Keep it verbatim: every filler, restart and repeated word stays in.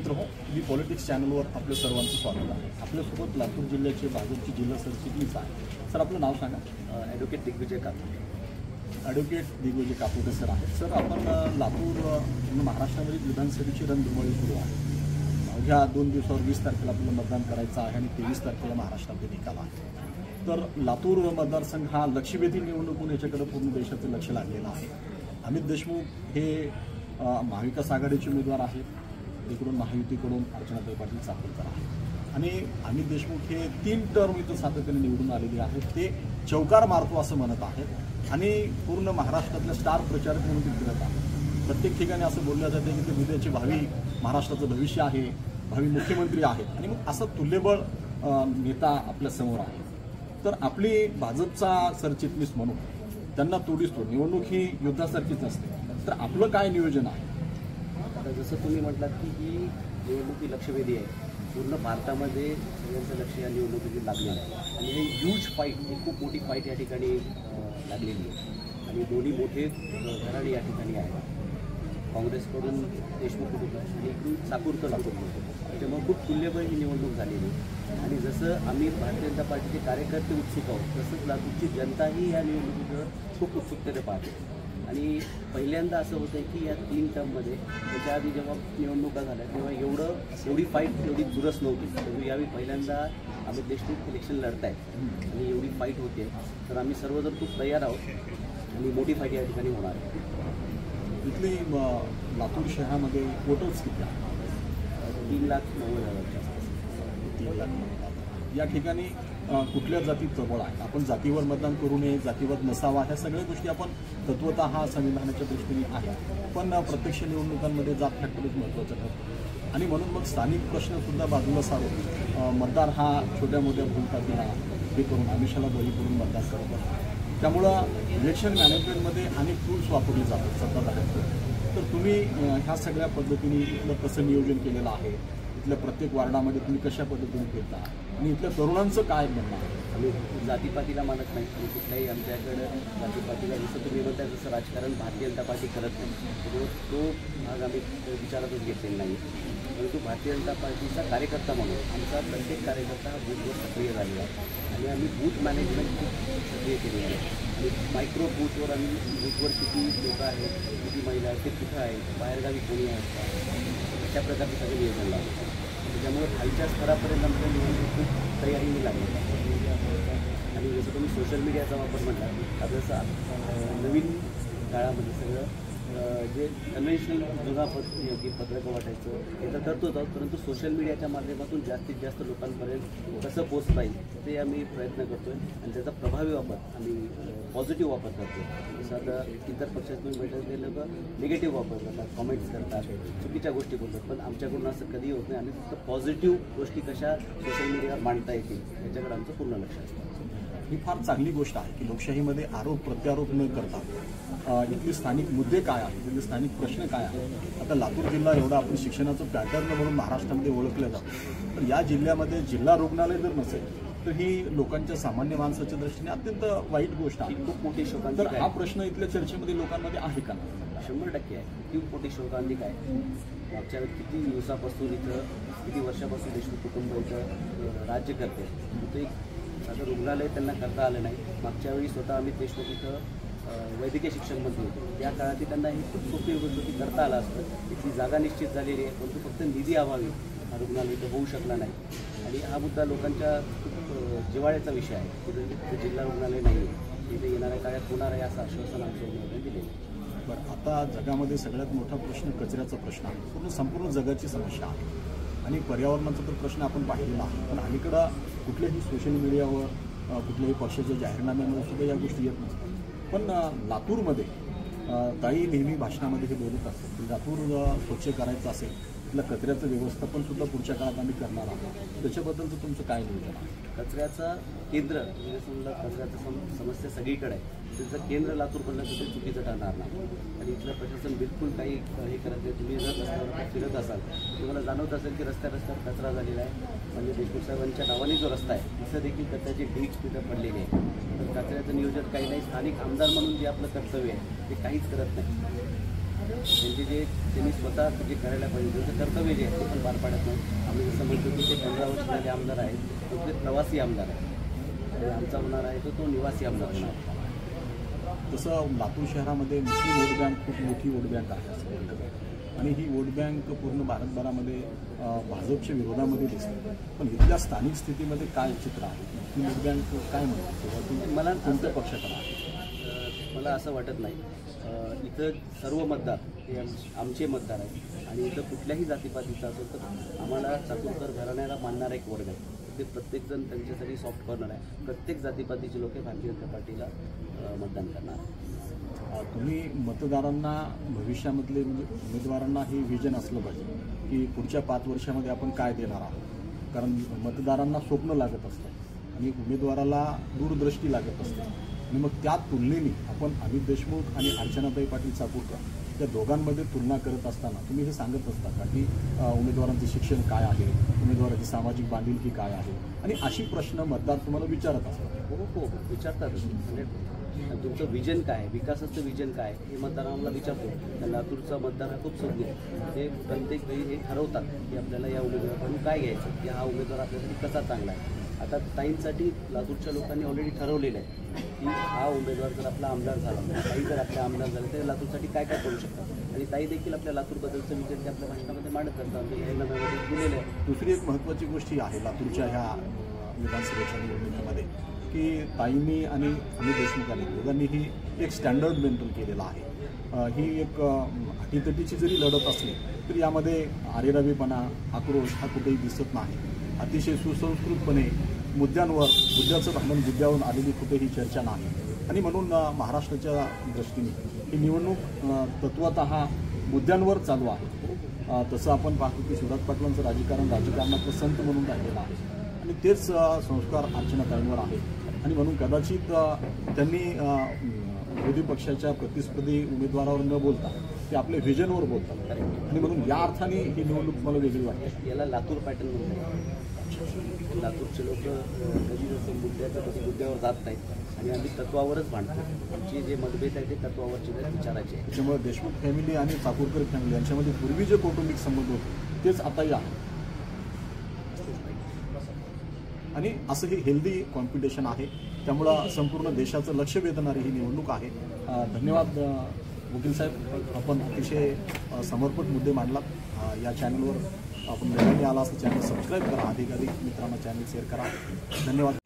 मित्रहो, मी पॉलिटिक्स चॅनलवर आपल्या सर्वांचं स्वागत आहे। आपल्यासोबत लातूर जिल्ह्याचे भाजपचे जिल्हा सरचिटणीस आहे। सर, आपलं नाव सांगा। Advocate Digvijay Kapote. Advocate Digvijay Kapote sir आहेत। सर, आपण लातूर महाराष्ट्रामध्ये विधानसभेची रणधुमाळी सुरू आहे। अवघ्या दोन दिवसावर वीस तारखेला आपल्याला मतदान करायचं आहे आणि तेवीस तारखेला महाराष्ट्रामध्ये निकाल आहे। तर लातूर मतदारसंघ हा लक्षवेधी निवडणूक याच्याकडे पूर्ण देशाचं लक्ष लागलेलं आहे। अमित देशमुख हे महाविकास आघाडीचे उमेदवार आहेत, इकडून महायुतीकडून अर्चनाताई पाटील चाकणकर आहेत आणि अमित देशमुख हे तीन टर्म इथं सातत्याने निवडून आलेले आहेत। ते चौकार मारतो असं म्हणत आहेत आणि पूर्ण महाराष्ट्रातल्या स्टार प्रचारक म्हणून ते फिरत आहेत। प्रत्येक ठिकाणी असं बोललं जातं की ते उद्याचे भावी महाराष्ट्राचं भविष्य आहे, भावी मुख्यमंत्री आहेत आणि मग असं तुल्यबळ नेता आपल्या समोर आहे। तर आपली भाजपचा सरचिटणीस म्हणून त्यांना तोडीस तोड, निवडणूक ही युद्धासारखीच असते, तर आपलं काय नियोजन आहे? आता जसं तुम्ही म्हटलात की ही निवडणूक ही लक्षवेधी आहे, पूर्ण भारतामध्ये सगळ्यांचं लक्ष या निवडणुकीत लागलेलं आहे आणि हे ह्यूज फाईट, ही खूप मोठी फाईट या ठिकाणी लागलेली आहे आणि दोन्ही मोठे घराणे या ठिकाणी आहेत। काँग्रेसकडून देशमुख कुटुंब आणि इकडून चाकूरकर कुटुंब, त्याच्यामुळे खूप तुल्यबळ ही निवडणूक झालेली आणि जसं आम्ही भारतीय जनता पार्टीचे कार्यकर्ते उत्सुक आहोत, तसंच लातूरची जनताही या निवडणुकीवर खूप उत्सुकतेने पाहते आणि पहिल्यांदा असं होतं आहे की या तीन टर्ममध्ये त्याच्या आधी जेव्हा निवडणुका झाल्या तेव्हा एवढं एवढी फाईट एवढी दुरस नव्हती, परंतु यावेळी पहिल्यांदा अमित देशमुख इलेक्शन लढत आहेत आणि एवढी फाईट होते, तर आम्ही सर्वजण खूप तयार आहोत आणि मोठी फाईट या ठिकाणी होणार आहे। इथली लातूर शहरामध्ये वोटर्स किती आहेत? तीन लाख नव्वद हजारच्या आसपास। तीन लाख या ठिकाणी कुठल्या जातीत प्रबळ आहे? आपण जातीवर मतदान करू नये, जातीवाद नसावा, ह्या सगळ्या गोष्टी आपण तत्वतः हा संविधानाच्या दृष्टीने आहे, पण प्रत्यक्ष निवडणुकांमध्ये जात फॅक्टरच महत्त्वाचं ठरतं आणि म्हणून मग स्थानिक प्रश्नसुद्धा बाजूला सारून मतदार हा छोट्या मोठ्या भूलथापीला हे करून आमिषाला बळी करून मतदान करत असतो। त्यामुळं इलेक्शन मॅनेजमेंटमध्ये अनेक टूल्स वापरले जातात सत्ताधाऱ्यांकडून। तर तुम्ही ह्या सगळ्या पद्धतीने इथलं कसं नियोजन केलेलं आहे? इथल्या प्रत्येक वार्डामध्ये तुम्ही कशा पद्धतीने फिरता आणि इथल्या तरुणांचं काय म्हणणं आहे? आम्ही जातीपातीला मानत नाही आणि कुठल्याही आमच्याकडे जातीपातीला जसं तुम्ही म्हणताय जसं राजकारण भारतीय जनता पार्टी करत नाही, तो तो भाग आम्ही विचारातच घेतलेला नाही, परंतु भारतीय जनता पार्टीचा कार्यकर्ता म्हणून आमचा प्रत्येक कार्यकर्ता हा बूथवर सक्रिय झालेला आहे आणि आम्ही बूथ मॅनेजमेंट खूप सक्रिय केली आहे आणि मायक्रो बूथवर आम्ही बूथवर किती लोकं आहेत, किती महिला आहेत, ते कुठं आहेत, बाहेरगावी कोणी आहेत का, अशा प्रकारचे सगळे नियोजन लागतं। त्याच्यामुळे खालच्या स्तरापर्यंत आमच्या नियोजन खूप तयारीने लागलं आणि जसं तुम्ही सोशल मीडियाचा वापर म्हटला, आता जसं नवीन काळामध्ये सगळं जे कन्व्हेन्शनल जुना पद की पत्रकं वाटायचं हे तर करतोच आहोत, परंतु सोशल मीडियाच्या माध्यमातून जास्तीत जास्त लोकांपर्यंत कसं पोचता येईल ते आम्ही प्रयत्न करतो आहे आणि त्याचा प्रभावी वापर आम्ही पॉझिटिव्ह वापर करतो। जसं आता इतर पक्षात तुम्ही भेटत ते लोक निगेटिव्ह वापर करतात, कॉमेंट्स करतात, चुकीच्या गोष्टी बोलतात, पण आमच्याकडून असं कधी होत नाही। आम्ही फक्त पॉझिटिव्ह गोष्टी कशा सोशल मीडियावर मांडता येतील याच्याकडे आमचं पूर्ण लक्ष असतं। ही फार चांगली गोष्ट आहे की लोकशाहीमध्ये आरोप प्रत्यारोप न करता इथले स्थानिक मुद्दे काय आहेत, इथले स्थानिक प्रश्न काय आहेत। आता लातूर जिल्हा एवढा आपण शिक्षणाचं पॅटर्न म्हणून महाराष्ट्रामध्ये ओळखलं जातं, तर या जिल्ह्यामध्ये जिल्हा रुग्णालय जर नसेल तर ही लोकांच्या सामान्य माणसाच्या दृष्टीने अत्यंत वाईट गोष्ट आहे, खूप मोठी शोकांतिक। तर हा प्रश्न इथल्या चर्चेमध्ये लोकांमध्ये आहे का? शंभर टक्के आहे, खूप मोठी शोकांतिक आहे। मागच्या किती दिवसापासून इथं किती वर्षापासून देशमुख कुटुंब इथं राज्य करते, ते साधं रुग्णालय त्यांना करता आलं नाही। मागच्या वेळी स्वतः अमित देशमुख इथं वैद्यकीय शिक्षण मंत्री होते, त्या काळात त्यांना ही खूप सोपी गोष्ट की करता आलं असतं। इथली जागा निश्चित झालेली आहे, परंतु फक्त निधी अभावी हा रुग्णालय इथं होऊ शकला नाही आणि हा मुद्दा लोकांच्या खूप जिव्हाळ्याचा विषय आहे। तिथं जिल्हा रुग्णालय नाही आहे, इथे येणाऱ्या काळात होणार आहे असं आश्वासन आमच्या उमेदवारांनी दिले। बरं, आता जगामध्ये सगळ्यात मोठा प्रश्न कचऱ्याचा प्रश्न आहे, पूर्ण संपूर्ण जगाची समस्या आहे आणि पर्यावरणाचा तर प्रश्न आपण पाहिलेला आहे, पण अलीकडं कुठल्याही सोशल मीडियावर कुठल्याही पक्षाच्या जाहीरनाम्यामध्ये सुद्धा या गोष्टी येत नसतात। पण लातूरमध्ये ताई नेहमी भाषणामध्ये हे बोलत असतात की लातूर स्वच्छ करायचं असेल, तिथलं कचऱ्याचं व्यवस्थापन सुद्धा पुढच्या काळात आम्ही करणार आहोत, त्याच्याबद्दलचं तुमचं काय नियोजन आहे? कचऱ्याचा केंद्र म्हणजे समजा कचऱ्याचं सम समस्या सगळीकडे आहे, त्याचं केंद्र लातूर बनलं तर ते चुकीचं ठरणार नाही आणि इथलं प्रशासन बिलकुल काही हे करत नाही। तुम्ही जर रस्त्यावर फिरत असाल तुम्हाला जाणवत असेल की रस्त्या रस्त्यावर कचरा झालेला आहे, म्हणजे देशमुख साहेबांच्या नावाने जो रस्ता आहे तिथं देखील कचऱ्याची ढीग तिथं पडलेली आहे। तर कचऱ्याचं नियोजन काही नाही, स्थानिक आमदार म्हणून जे आपलं कर्तव्य आहे ते काहीच करत नाही। त्यांचे जे त्यांनी स्वतः जे करायला पाहिजे त्यांचं कर्तव्य जे आहे ते पण पार पाडत नाही. आम्ही जसं म्हणतो की ते पंधरा वर्ष झाले आमदार आहेत, तो ते प्रवासी आमदार आहे आणि आमचा होणार आहे तो तो निवासी आमदार होणार आहे. तसं लातूर शहरामध्ये मुस्लिम वोट बँक खूप मोठी वोट बँक आहे असं म्हणलं जातं आणि ही वोट बँक पूर्ण भारतभरामध्ये अं, भाजपच्या विरोधामध्ये दिसते. पण इथल्या स्थानिक स्थितीमध्ये काय चित्र आहे? ही वोट बँक काय म्हणते किंवा ती मला कोणत्या पक्षाकडे आहे? अ, मला असं वाटत नाही. अ, इथं सर्व मतदार हे आम- आमचे मतदार आहेत आणि इथं कुठल्याही जातीपातीचा असेल तर आम्हाला चाकूरकर घराण्याला मानणारा एक वर्ग आहे. ते प्रत्येकजण त्यांच्यासाठी सॉफ्ट कॉर्नर आहे. प्रत्येक जातीपातीचे लोक हे भारतीय जनता पार्टीला अ, मतदान करणार. अ, तुम्ही मतदारांना भविष्यामधले म्हणजे उमेदवारांना हे विजन असलं पाहिजे की पुढच्या पाच वर्षामध्ये आपण काय देणार आहोत. कारण मतदारांना स्वप्न लागत असतं आणि उमेदवाराला दूरदृष्टी लागत असते आणि मग त्या तुलनेने आपण अमित देशमुख आणि अर्चनाताई पाटील चाकूरकर त्या दोघांमध्ये तुलना करत असताना तुम्ही हे सांगत असता का की अ, उमेदवारांचे शिक्षण काय आहे, उमेदवाराची सामाजिक बांधिलकी काय आहे आणि अशी प्रश्न मतदार तुम्हाला विचारत असतात? हो हो हो विचारतातच. म्हणजे तुमचं विजन काय आहे, विकासाचं विजन काय आहे हे मतदारांना विचारतो. तर लातूरचा मतदार हा खूप सज्ञ आहे. ते प्रत्येक वेळी हे ठरवतात की आपल्याला या उमेदवाराकडून काय घ्यायचं, की हा उमेदवार आपल्यासाठी कसा चांगला आहे. आता ताईंसाठी लातूरच्या लोकांनी ऑलरेडी ठरवलेलं आहे की हा उमेदवार जर आपला आमदार झाला, ताई जर आपले आमदार झाले तर लातूरसाठी काय काय करू शकतात आणि ताई देखील आपल्या लातूरबद्दलचं विजन ते आपल्या भाषणामध्ये मांडत असतात. हे नव्यामध्ये दिलेलं आहे. दुसरी एक महत्त्वाची गोष्ट ही आहे लातूरच्या ह्या अ, विधानसभेच्या निवडणुकीमध्ये की ताईंनी आणि अमित देशमुखांनी दोघांनीही एक स्टँडर्ड मेंटेन केलेला आहे. अ, ही एक अ, अटीतटीची जरी लढत असली तरी यामध्ये आरेरवीपणा, आक्रोश हा कुठेही दिसत नाही. अतिशय सुसंस्कृतपणे मुद्द्यांवर मुद्द्याचं भांडण मुद्द्यावरून आलेली कुठेही चर्चा नाही आणि म्हणून अ, महाराष्ट्राच्या दृष्टीने ही निवडणूक अ, तत्वतः मुद्द्यांवर चालू आहे. अ, तसं आपण पाहतो की शिवराज पाटलांचं राजकारण राजकारणातलं संत म्हणून राहिलेलं आहे आणि तेच अ, संस्कार अर्चनाताईंवर आहेत आणि म्हणून कदाचित अ, त्यांनी अ, विरोधी पक्षाच्या प्रतिस्पर्धी उमेदवारावर न बोलता ते आपल्या व्हिजनवर बोलतात आणि म्हणून या अर्थाने ही निवडणूक मला वेगळी वाटते. याला लातूर पॅटर्न म्हणतात. लातूरचे लोक कधी जसं मुद्द्याचं कधी मुद्द्यावर जात नाहीत आणि आम्ही तत्वावरच मांडतो. आमचे जे मतभेद आहे ते तत्वावरचे आहेत, विचाराचे आहेत. त्याच्यामुळे देशमुख फॅमिली आणि चाकूरकर फॅमिली यांच्यामध्ये पूर्वी जे कौटुंबिक संबंध होते तेच आताही आहे आणि असं हे हेल्दी कॉम्पिटिशन आहे. त्यामुळं संपूर्ण देशाचं लक्ष वेधणारी ही निवडणूक आहे. अ, धन्यवाद अ, वकील साहेब, आपण अतिशय अ, समर्पक मुद्दे मांडलात. अ, या चॅनलवर आपण नव्याने आला असं चॅनल सबस्क्राईब करा, अधिकाधिक मित्रांना चॅनल शेअर करा. धन्यवाद.